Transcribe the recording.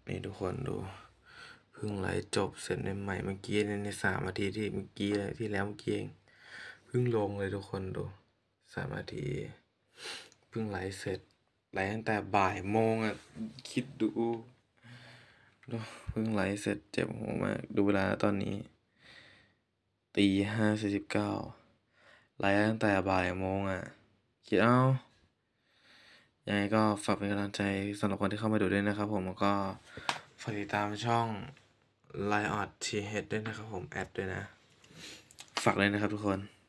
นี่ทุกคนดูเพิ่งไลฟ์จบเสร็จใหม่เมื่อกี้ใน3 นาทีที่เมื่อกี้ที่แล้วเมื่อกี้เองเพิ่งลงเลยทุกคนดู3 นาทีเพิ่งไลฟ์เสร็จไลฟ์ตั้งแต่บ่ายโมงอ่ะคิดดูเพิ่งไลฟ์เสร็จเจ็บหัวมากดูเวลาตอนนี้ตี 5:49ไลฟ์ตั้งแต่บ่ายโมงอ่ะคิดเอายังไงก็ฝากเป็นกำลังใจสำหรับคนที่เข้ามาดูด้วยนะครับผมแล้วก็ฝากติดตามช่อง Riot TH ด้วยนะครับผมแอดด้วยนะฝากเลยนะครับทุกคน